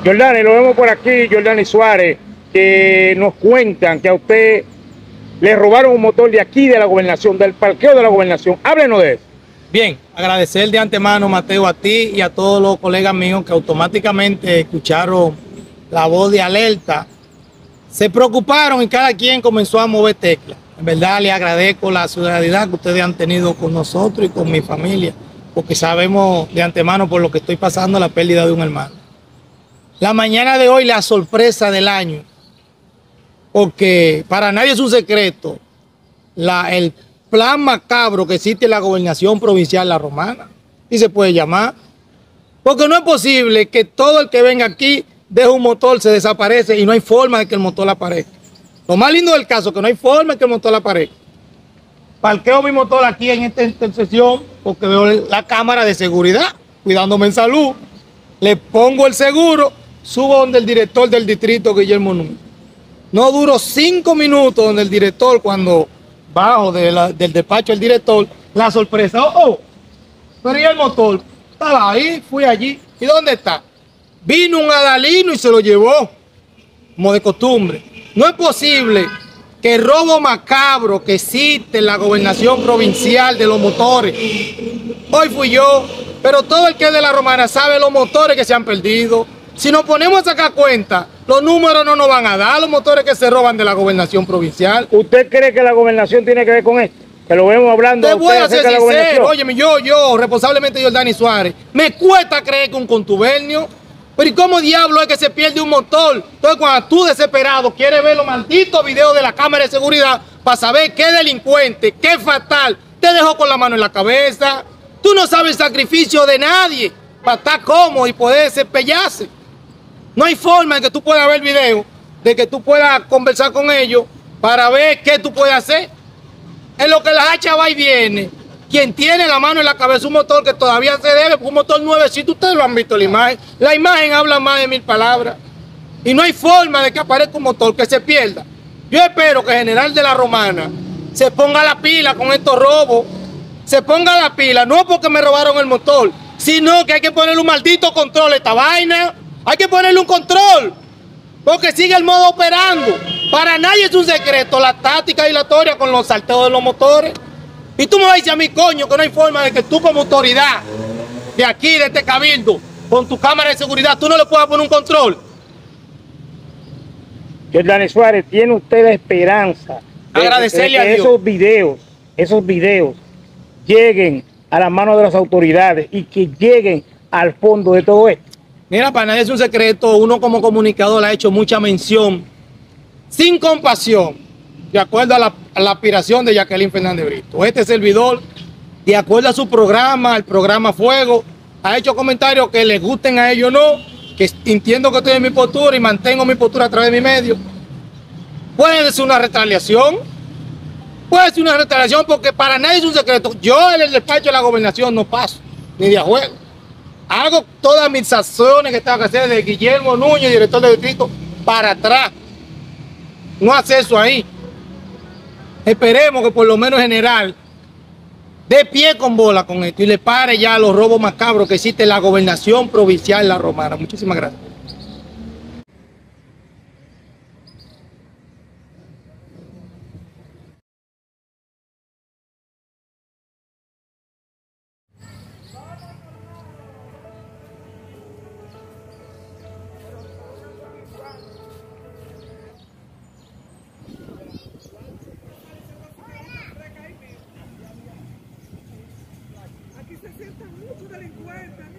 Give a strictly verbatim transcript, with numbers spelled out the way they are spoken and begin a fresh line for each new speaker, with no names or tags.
Jordani, lo vemos por aquí, Jordani Suárez, que nos cuentan que a usted le robaron un motor de aquí de la gobernación, del parqueo de la gobernación. Háblenos de eso.
Bien, agradecer de antemano, Mateo, a ti y a todos los colegas míos que automáticamente escucharon la voz de alerta. Se preocuparon y cada quien comenzó a mover teclas. En verdad, le agradezco la solidaridad que ustedes han tenido con nosotros y con mi familia, porque sabemos de antemano por lo que estoy pasando la pérdida de un hermano. La mañana de hoy, la sorpresa del año, porque para nadie es un secreto la, el plan macabro que existe en la gobernación provincial La Romana, y se puede llamar, porque no es posible que todo el que venga aquí deje un motor, se desaparece y no hay forma de que el motor aparezca. Lo más lindo del caso es que no hay forma de que el motor aparezca. Parqueo mi motor aquí en esta intersección porque veo la cámara de seguridad cuidándome en salud, le pongo el seguro, subo donde el director del distrito, Guillermo Núñez. No duró cinco minutos donde el director, cuando bajo de la, del despacho del director, la sorpresa, oh, oh, pero ¿y el motor? Estaba ahí, fui allí. ¿Y dónde está? Vino un adalino y se lo llevó, como de costumbre. No es posible que el robo macabro que existe en la gobernación provincial de los motores. Hoy fui yo, pero todo el que es de La Romana sabe los motores que se han perdido. Si nos ponemos a sacar cuenta, los números no nos van a dar los motores que se roban de la gobernación provincial.
¿Usted cree que la gobernación tiene que ver con esto? Que lo vemos hablando.
Te voy a ser sincero, óyeme, yo, yo, responsablemente Jordani Suárez, me cuesta creer que un contubernio. Pero ¿y cómo diablo es que se pierde un motor? Entonces cuando tú desesperado quieres ver los malditos videos de la cámara de seguridad para saber qué delincuente, qué fatal, te dejó con la mano en la cabeza. Tú no sabes el sacrificio de nadie para estar cómodo y poder cepillarse. No hay forma de que tú puedas ver video, de que tú puedas conversar con ellos para ver qué tú puedes hacer. En lo que la hacha va y viene, quien tiene la mano en la cabeza un motor que todavía se debe, un motor nuevecito, ustedes lo han visto la imagen. La imagen habla más de mil palabras. Y no hay forma de que aparezca un motor que se pierda. Yo espero que el general de La Romana se ponga la pila con estos robos. Se ponga la pila, no porque me robaron el motor, sino que hay que ponerle un maldito control a esta vaina. Hay que ponerle un control, porque sigue el modo operando. Para nadie es un secreto la táctica dilatoria con los salteos de los motores. Y tú me vas a decir a mí, coño, que no hay forma de que tú como autoridad de aquí, de este cabildo, con tu cámara de seguridad, tú no le puedas poner un control.
Jordani Suárez, ¿tiene usted la esperanza de,
agradecerle
de que
a Dios
esos videos, esos videos lleguen a las manos de las autoridades y que lleguen al fondo de todo esto?
Mira, para nadie es un secreto, uno como comunicador ha hecho mucha mención, sin compasión, de acuerdo a la, a la aspiración de Jacqueline Fernández Brito. Este servidor, de acuerdo a su programa, el programa Fuego, ha hecho comentarios que les gusten a ellos o no, que entiendo que estoy en mi postura y mantengo mi postura a través de mi medio. Puede ser una retaliación, puede ser una retaliación porque para nadie es un secreto. Yo en el despacho de la gobernación no paso, ni de a juego. Hago todas mis acciones que tengo que hacer de Guillermo Núñez, director del distrito, para atrás. No hace eso ahí. Esperemos que por lo menos general dé pie con bola con esto y le pare ya los robos macabros que existe en la gobernación provincial La Romana. Muchísimas gracias.
Aquí se sientan muchos delincuentes.